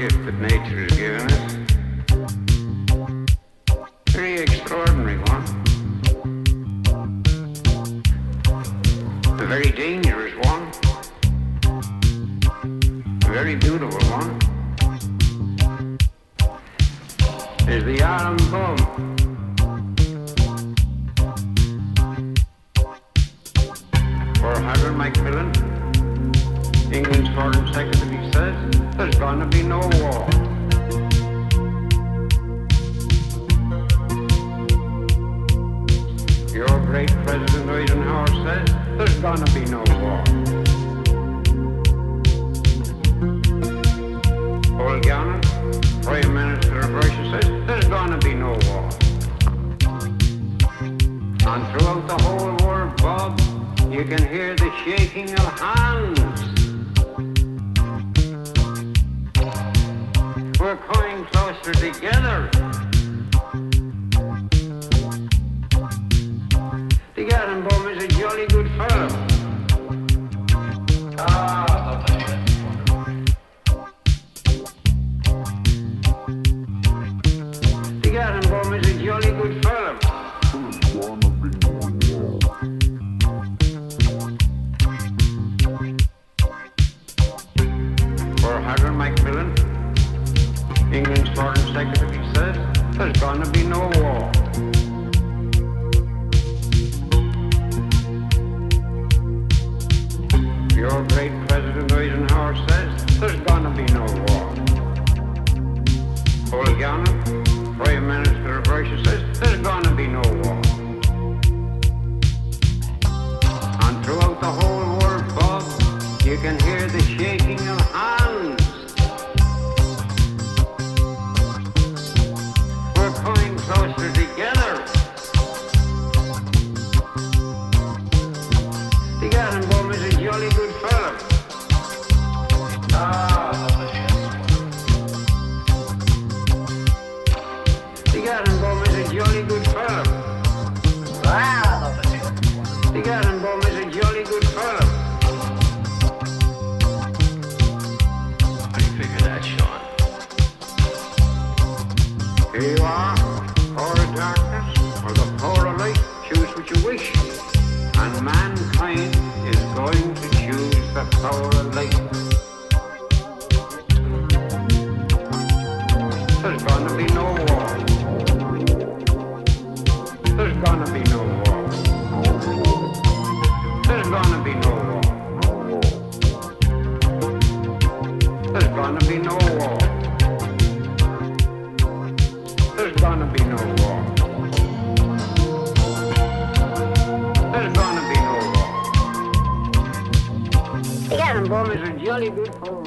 gift that nature has given us. Very extraordinary one. A very dangerous one. A very beautiful one. Is the autumn bomb. For Harold Macmillan, England's Foreign Secretary, says there's gonna be no war. Your great President Eisenhower says there's gonna be no war. Paul Gannon, Prime Minister of Russia, says there's gonna be no war. And throughout the whole world, Bob, you can hear the shaking of hands. We're coming closer together. The Gardenbaum is a jolly good fellow. The Gardenbaum is a jolly good fellow. For Harold Macmillan, England's Foreign Secretary, says there's gonna be no war. Your great President Eisenhower says there's gonna be no war. Paul Gannon, Prime Minister of Russia, says there's gonna be no war. And throughout the whole world, Bob, you can hear the shaking of hands. We're coming closer together. The Gardenbaum is a jolly good fellow. The Gardenbaum is a jolly good fellow. The Gardenbaum is a jolly good fellow. How do you figure that, Sean? Here you are, power of darkness, or the power of light. Choose what you wish. And mankind is going to choose the power of light. There's gonna be no war. There's gonna be no war. There's gonna be no war. There's gonna be no war. There's gonna be no war. There's gonna be no war. The Gardenbaum is a jolly good fellow.